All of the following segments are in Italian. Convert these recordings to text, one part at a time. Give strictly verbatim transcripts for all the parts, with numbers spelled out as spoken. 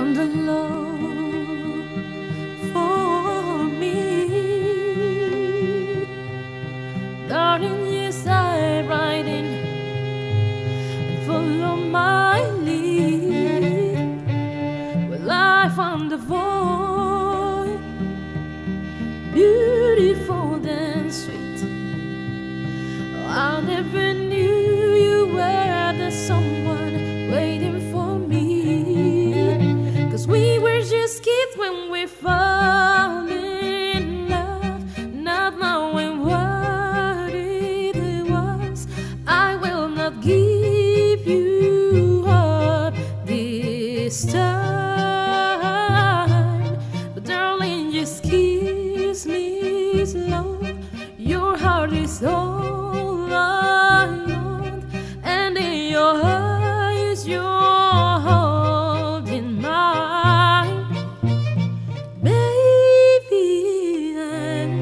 found a love for me. Darling, yes, I ride in and follow my lead. Well, I found a voice, beautiful and sweet. I never knew you were the someone waiting for me. 'Cause we were just kids when we fell in love, not knowing what it was. I will not give you up this time, but darling, just kiss me slow. Your heart is all I want, and in your eyes you're holding mine. Baby, I'm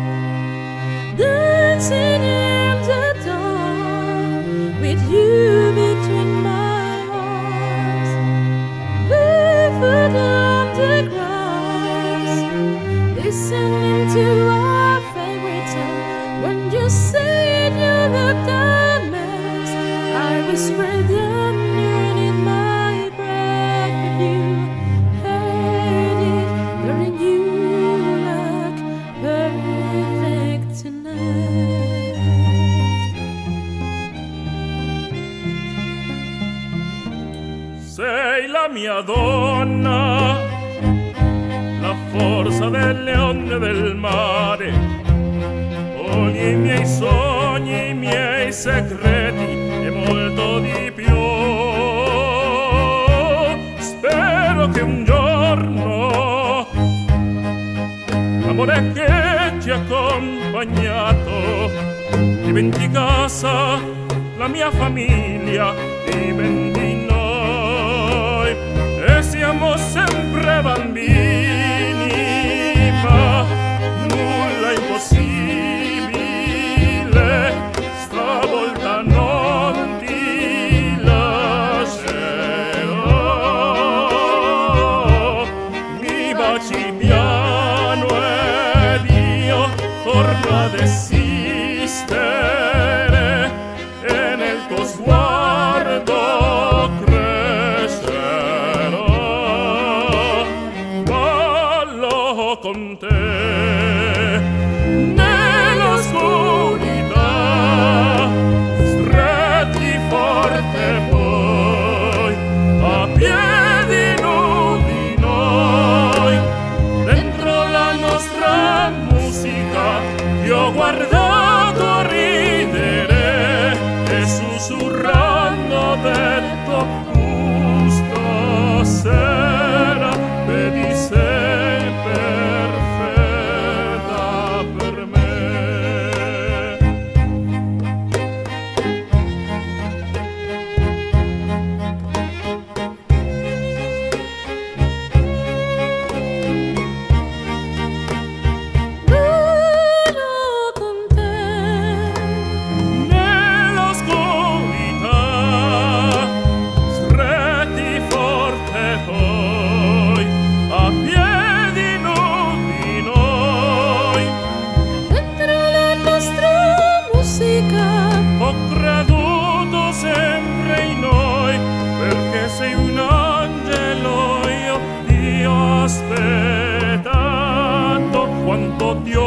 dancing in the dark with you between my arms, barefoot on the grass, listening to our favorite song. When you said you looked a mess, I whispered underneath my breath, but you heard it. Darling, you look perfect tonight. Sei la mia donna, la forza del leone e del mare, ogni i miei sogni, i miei segreti e molto di più. Spero che un giorno l'amore che ti ha accompagnato diventi casa, la mia famiglia, diventi noi, e siamo sempre bambini, ma nulla è impossibile. Stavolta non ti lascerò, mi baci piano ed io torno ad esistere, e nel tuo sguardo crescerò. Ballo con te nell'oscurità, stretti forte poi, a piedi nudi noi, dentro la nostra musica. Ti ho guardato ridere e sussurrando detto: giusto sera, vedi sei perfetta per me. Ballo con te Nell'oscurità, stretti forte poi, a piedi nudi noi, dentro la nostra musica. ho creduto sempre in noi, perché sei un angelo, io ti ho aspettato quanto ti ho